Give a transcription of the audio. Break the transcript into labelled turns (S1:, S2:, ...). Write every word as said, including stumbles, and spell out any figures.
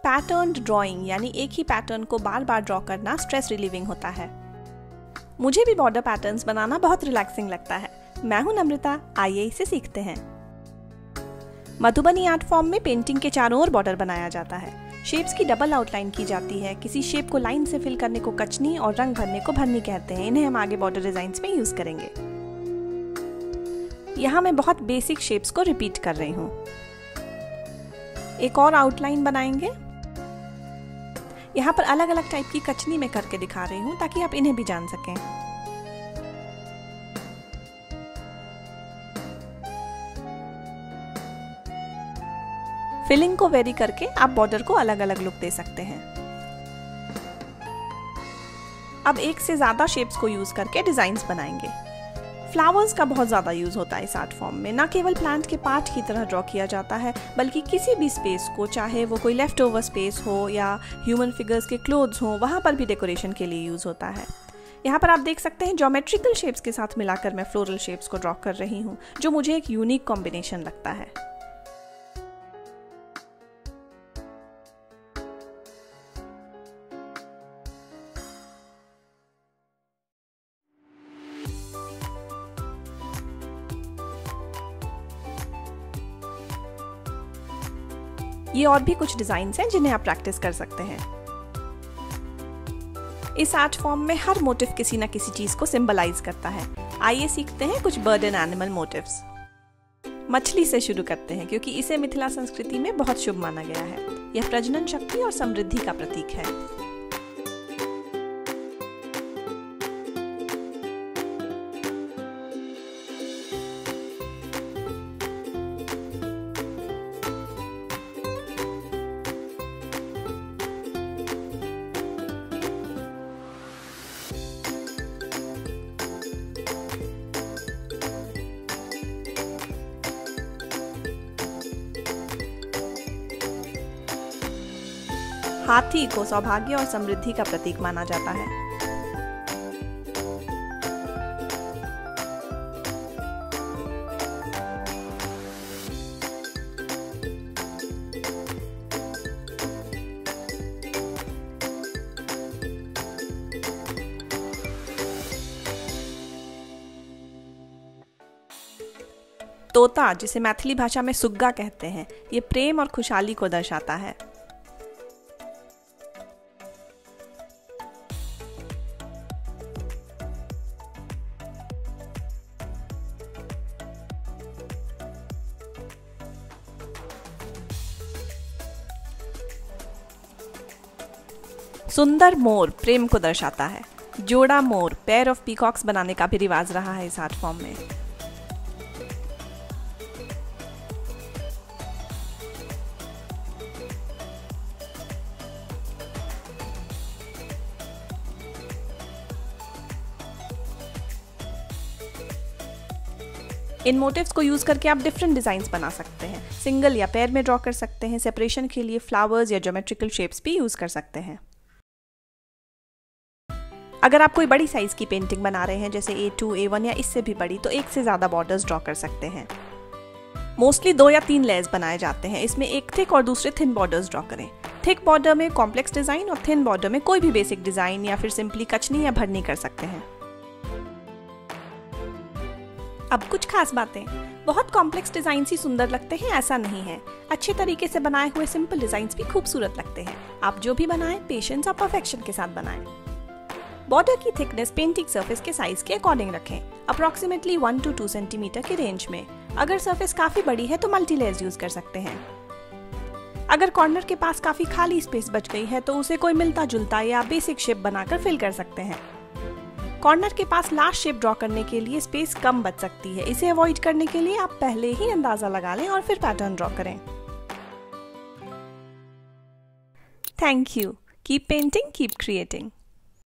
S1: पैटर्न्ड drawing यानी एक ही पैटर्न को बार बार ड्रॉ करना स्ट्रेस रिलीविंग होता है। मुझे भी बॉर्डर पैटर्न्स बनाना बहुत रिलैक्सिंग लगता है। मैं हूं नम्रता, आइए इसे सीखते हैं। मधुबनी आर्ट फॉर्म में पेंटिंग के चारों ओर बॉर्डर बनाया जाता है। शेप्स की डबल आउटलाइन की जाती है। किसी शेप को लाइन से फिल करने को कचनी और रंग भरने को भरनी कहते हैं। इन्हें हम आगे बॉर्डर डिजाइन्स में यूज करेंगे। यहाँ मैं बहुत बेसिक शेप्स को रिपीट कर रही हूँ। एक और आउटलाइन बनाएंगे। यहाँ पर अलग अलग टाइप की कचनी में करके दिखा रही हूँ ताकि आप इन्हें भी जान सकें। फिलिंग को वेरी करके आप बॉर्डर को अलग अलग लुक दे सकते हैं। अब एक से ज्यादा शेप्स को यूज करके डिजाइन्स बनाएंगे। फ्लावर्स का बहुत ज्यादा यूज होता है इस आर्ट फॉर्म में। न केवल प्लांट के पार्ट की तरह ड्रॉ किया जाता है, बल्कि किसी भी स्पेस को, चाहे वो कोई लेफ्ट ओवर स्पेस हो या ह्यूमन फिगर्स के क्लोथ्स हो, वहां पर भी डेकोरेशन के लिए यूज होता है। यहाँ पर आप देख सकते हैं ज्योमेट्रिकल शेप्स के साथ मिलाकर मैं फ्लोरल शेप्स को ड्रॉ कर रही हूँ, जो मुझे एक यूनिक कॉम्बिनेशन लगता है। ये और भी कुछ डिजाइन्स हैं जिन्हें आप प्रैक्टिस कर सकते हैं। इस आर्ट फॉर्म में हर मोटिव किसी न किसी चीज को सिंबलाइज करता है। आइए सीखते हैं कुछ बर्ड एंड एनिमल मोटिव्स। मछली से शुरू करते हैं क्योंकि इसे मिथिला संस्कृति में बहुत शुभ माना गया है। यह प्रजनन शक्ति और समृद्धि का प्रतीक है। हाथी को सौभाग्य और समृद्धि का प्रतीक माना जाता है। तोता, जिसे मैथिली भाषा में सुग्गा कहते हैं, ये प्रेम और खुशहाली को दर्शाता है। सुंदर मोर प्रेम को दर्शाता है। जोड़ा मोर, पेयर ऑफ पीकॉक्स बनाने का भी रिवाज रहा है इस आर्ट फॉर्म में। इन मोटिव्स को यूज करके आप डिफरेंट डिजाइन्स बना सकते हैं। सिंगल या पेयर में ड्रॉ कर सकते हैं। सेपरेशन के लिए फ्लावर्स या ज्योमेट्रिकल शेप्स भी यूज कर सकते हैं। अगर आप कोई बड़ी साइज की पेंटिंग बना रहे हैं, जैसे ए टू, ए वन या इससे भी बड़ी, तो एक से ज्यादा बॉर्डर्स ड्रॉ कर सकते हैं। मोस्टली दो या तीन लेयर्स बनाए जाते हैं। इसमें एक थिक और दूसरे थिन बॉर्डर्स ड्रॉ करें। थिक बॉर्डर में कॉम्प्लेक्स डिजाइन और थिन बॉर्डर में कोई भी बेसिक डिजाइन या फिर सिंपली कचनी या भरनी कर सकते हैं। अब कुछ खास बातें। बहुत कॉम्प्लेक्स डिजाइन ही सुंदर लगते हैं ऐसा नहीं है। अच्छे तरीके से बनाए हुए सिंपल डिजाइन भी खूबसूरत लगते हैं। आप जो भी बनाएं, पेशेंस और परफेक्शन के साथ बनाएं। बॉर्डर की थिकनेस पेंटिंग सरफेस के साइज के अकॉर्डिंग रखें, approximately one to two centimetre के रेंज में। अगर सरफेस काफी बड़ी है तो मल्टी लेयर्स यूज कर सकते हैं। अगर कॉर्नर के पास काफी खाली स्पेस बच गई है तो उसे कोई मिलता जुलता या बेसिक शेप बनाकर फिल कर सकते हैं। कॉर्नर के पास लास्ट शेप ड्रॉ करने के लिए स्पेस कम बच सकती है। इसे अवॉइड करने के लिए आप पहले ही अंदाजा लगा लें और फिर पैटर्न ड्रॉ करें। Thank you. Keep painting, keep creating.